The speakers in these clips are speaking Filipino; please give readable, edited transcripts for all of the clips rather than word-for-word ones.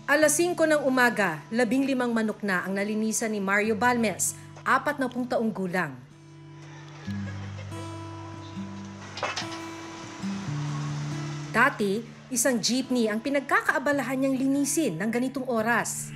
5:00 ng umaga, 15 manok na ang nalinisan ni Mario Balmes, 40 taong gulang. Dati, isang jeepney ang pinagkakaabalahan niyang linisin ng ganitong oras.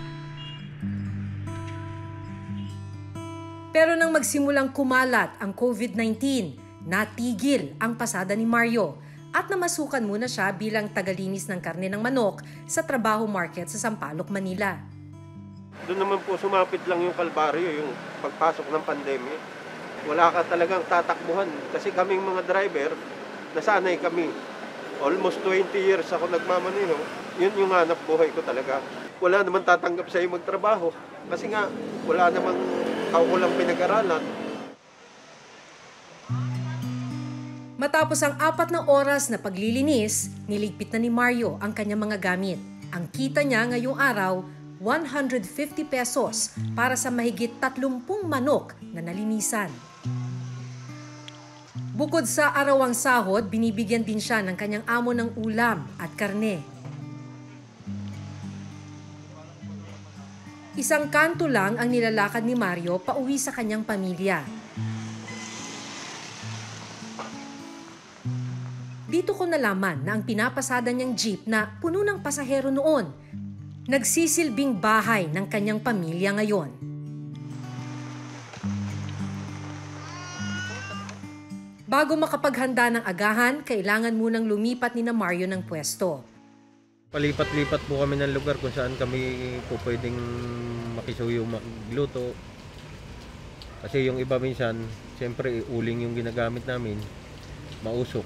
Pero nang magsimulang kumalat ang COVID-19, natigil ang pasada ni Mario at namasukan muna siya bilang tagalinis ng karne ng manok sa Trabaho Market sa Sampaloc, Manila. Doon naman po sumapit lang yung kalbaryo, yung pagpasok ng pandemya. Wala ka talagang tatakbuhan kasi kaming mga driver, nasanay kami. Almost 20 years ako nagmamaneho. Yun yung hanap buhay ko talaga. Wala naman tatanggap sa'yo magtrabaho kasi nga wala namang kaukulang pinag-aralan. Matapos ang 4 na oras na paglilinis, niligpit na ni Mario ang kanyang mga gamit. Ang kita niya ngayong araw, 150 pesos para sa mahigit 30 manok na nalinisan. Bukod sa arawang sahod, binibigyan din siya ng kanyang amo ng ulam at karne. Isang kanto lang ang nilalakad ni Mario pauwi sa kanyang pamilya. Dito ko nalaman na ang pinapasada niyang jeep na puno ng pasahero noon, nagsisilbing bahay ng kanyang pamilya ngayon. Bago makapaghanda ng agahan, kailangan munang lumipat ni na Mario ng pwesto. Palipat-lipat po kami ng lugar kung saan kami po pwedeng makisuyo magluto. Kasi yung iba minsan, siyempre uling yung ginagamit namin, mausok.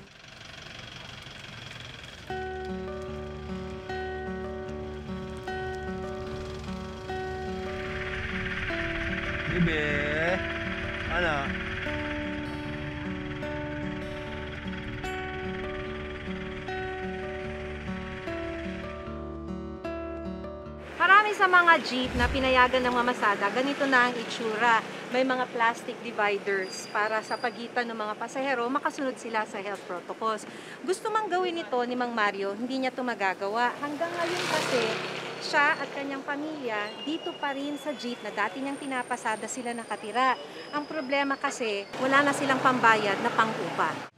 Bibe, ano? Marami sa mga jeep na pinayagan ng mamasada, ganito na ang itsura. May mga plastic dividers para sa pagitan ng mga pasahero, makasunod sila sa health protocols. Gusto mang gawin ito ni Mang Mario, hindi niya ito magagawa. Hanggang ngayon kasi, siya at kanyang pamilya dito pa rin sa jeep na dati niyang pinapasada sila nakatira. Ang problema kasi, wala na silang pambayad na pang-upa.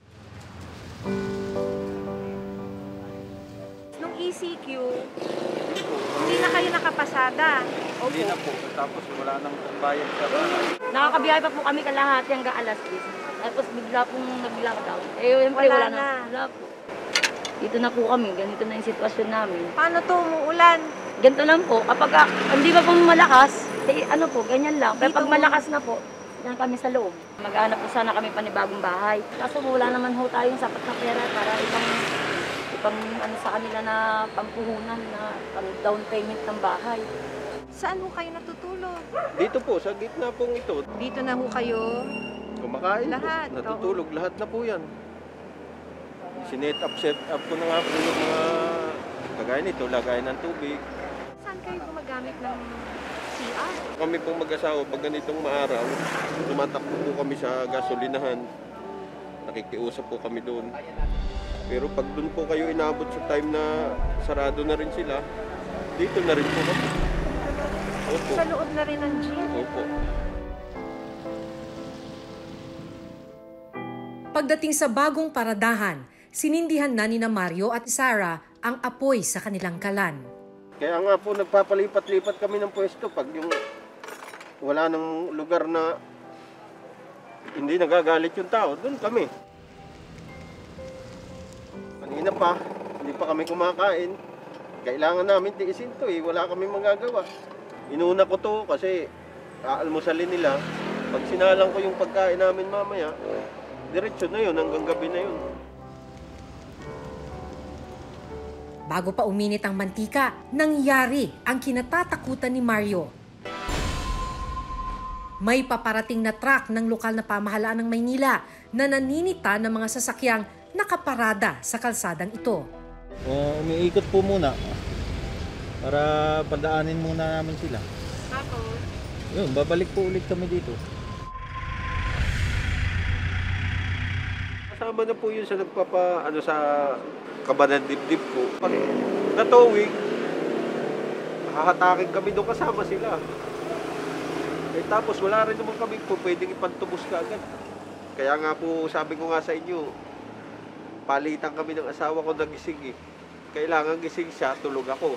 Nung ECQ, hindi na kayo nakapasada. Hindi na po. Tapos wala nang bayad sa bahay. Nakakabiyahe pa po kami kalahati hanggang alas 10. Tapos bigla pong nag-lockdown. Siyempre wala na. Wala po. Dito na po kami. Ganito na yung sitwasyon namin. Paano to umuulan? Ganito lang po. Kapag hindi pa po malakas, ano po, ganyan lang. Pero pag malakas na po, yan kami sa loob. Mag-aanap po sana kami panibagong bahay. Kaso wala naman ho tayong sapat na pera para ibang ano sa kanila na pampuhunan na down payment ng bahay. Saan ho kayo natutulog? Dito po, sa gitna pong ito. Dito na ho kayo Kumakain lahat. po. Natutulog. Lahat na po yan. Sinet up ko na nga po yung mga kagaya nito, lagayan ng tubig. Saan kayo gumagamit ng CR? Kami pong mag-asawa, pag ganitong maaraw, tumatakbo po kami sa gasolinahan. Nakikiusap po kami doon. Pero pag doon po kayo inabot sa time na sarado na rin sila, dito na rin po kami. Opo. Sa loob na rin ng jeep? Opo. Pagdating sa bagong paradahan, sinindihan na ni na Mario at Sarah ang apoy sa kanilang kalan. Kaya nga po nagpapalipat-lipat kami ng pwesto pag yung wala nang lugar na hindi nagagalit yung tao, doon kami. Kanina pa, hindi pa kami kumakain. Kailangan namin tiisin to eh, wala kami magagawa. Inuna ko to kasi aalmusalin nila. Pag sinalang ko yung pagkain namin mamaya, diretso na yun, hanggang gabi na yun. Bago pa uminit ang mantika, nangyari ang kinatatakutan ni Mario. May paparating na truck ng lokal na pamahalaan ng Maynila na naninita ng mga sasakyang nakaparada sa kalsadang ito. Umiikot po muna para padaanin muna namin sila. Tapos? Yun, babalik po ulit kami dito. Kasama na po yun sa sa kaba ng dibdib ko. Pag natowing, hahatakin kami doon kasama sila. Eh tapos wala rin naman kami po pwedeng ipantubos ka agad. Kaya nga po sabi ko nga sa inyo, palitan kami ng asawa ko na gising eh. Kailangan gising siya, tulog ako.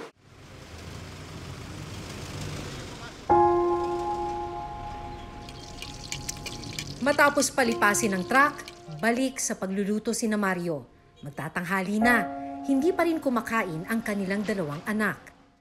Matapos palipasin ng truck, balik sa pagluluto sina Mario. Magtatanghali na, hindi pa rin kumakain ang kanilang dalawang anak.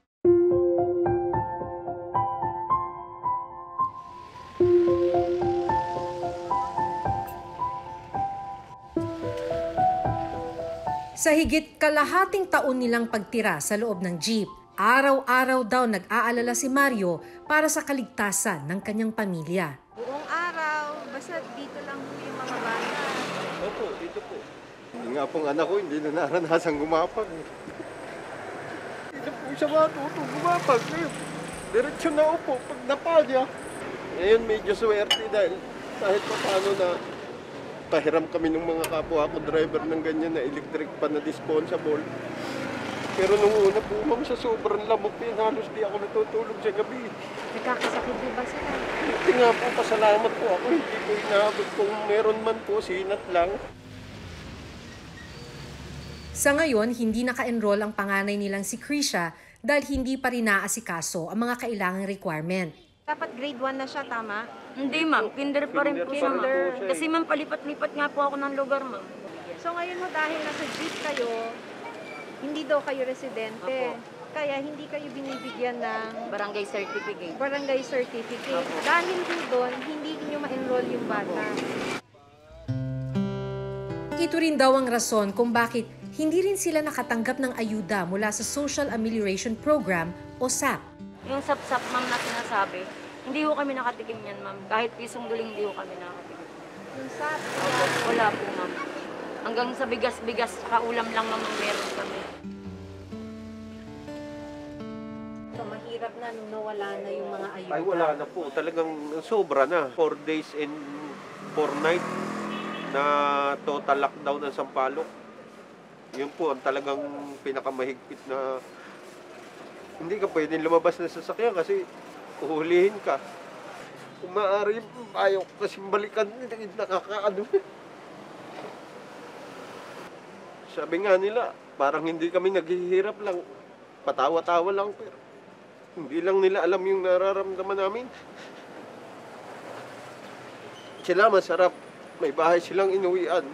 Sa higit kalahating taon nilang pagtira sa loob ng jeep, araw-araw daw nag-aalala si Mario para sa kaligtasan ng kanyang pamilya. Buong araw, basta dito lang po yung mga bata. Opo, dito po. Hindi nga pong anak ko, hindi na naranasan gumapag. Hindi po siya matutong gumapag. Diretso na upo, pag napa niya. Ngayon medyo swerte dahil kahit pa paano na pahiram kami ng mga kapwa ko driver ng ganyan na electric pa na dispensable. Pero nung una po, ma'am, sa sobrang lamok din, halos di ako natutulog sa gabi. Nagkakasakit din ba sila? Hindi nga po, pasalamat po ako. Hindi ko inaabot kung meron man po, sinat lang. Sa ngayon, hindi naka-enroll ang panganay nilang si Krisha dahil hindi pa rin naasikaso ang mga kailangang requirement. Dapat grade 1 na siya, tama? Hindi ma'am, kinder pa rin po siya ma'am. Kinder. Kasi ma'am, palipat-lipat nga po ako ng lugar ma'am. So ngayon ho, dahil nasa jeep kayo, hindi daw kayo residente. Opo. Kaya hindi kayo binibigyan ng Barangay certificate. barangay certificate. Opo. Dahil ho doon, hindi niyo ma-enroll yung bata. Ito rin daw ang rason kung bakit hindi rin sila nakatanggap ng ayuda mula sa Social Amelioration Program o SAP. Yung sap-sap ma'am na sinasabi, hindi ho kami nakatikim yan ma'am. Kahit pisong duling hindi ho kami nakatikim. Yung SAP, Wala po ma'am. Hanggang sa bigas-bigas, kaulam lang ma'am ang meron kami. so mahirap na nung nawala na yung mga ayuda. Ay, wala na po. Talagang sobra na. 4 days and 4 nights na total lockdown ng Sampaloc. Yun po ang talagang pinakamahigpit na hindi ka pwedeng lumabas ng sasakyan kasi uhulihin ka. Kung maaari, ayaw kasi balikan, nakakaano. Sabi nga nila, parang hindi kami naghihirap lang. Patawa-tawa lang, pero hindi lang nila alam yung nararamdaman namin. Sila masarap. May bahay silang inuwian.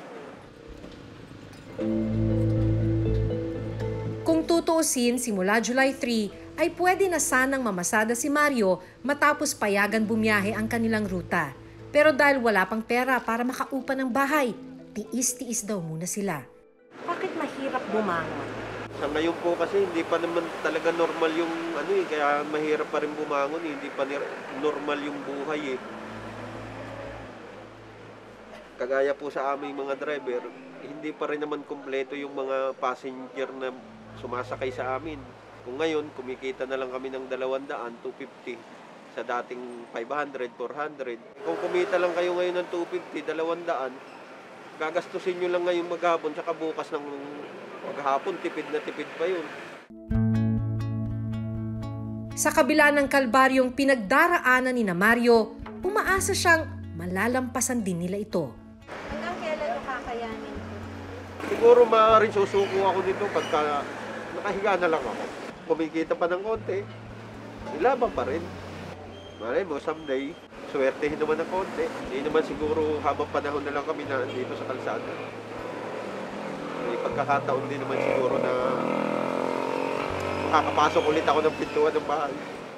Kung tutuusin, simula July 3 ay pwede na sanang mamasada si Mario matapos payagan bumiyahe ang kanilang ruta. Pero dahil wala pang pera para makaupa ng bahay, tiis-tiis daw muna sila. Bakit mahirap bumangon? Sa ngayon po kasi hindi pa naman talaga normal yung kaya mahirap pa rin bumangon, hindi pa normal yung buhay eh. Kagaya po sa aming mga driver, hindi pa rin naman kumpleto yung mga passenger na sumasakay sa amin. Kung ngayon, kumikita na lang kami ng 200, 250 sa dating 500, 400. Kung kumita lang kayo ngayon ng 250, 200, gagastusin nyo lang ngayon maghapon, saka bukas ng maghapon, tipid na tipid pa yun. Sa kabila ng kalbaryong pinagdaraanan ni Mario, umaasa siyang malalampasan din nila ito. Hanggang kailan ito kakayanin? Siguro maaaring susuko ako dito pagka nakahiga na lang ako. Kumikita pa ng konti, ilaban pa rin. Malay mo, someday, swertehin naman ng konti. Hindi naman siguro habang panahon na lang kami na dito sa kalsada. May pagkakataon din naman siguro na makakapasok ulit ako ng pintuan ng bahay.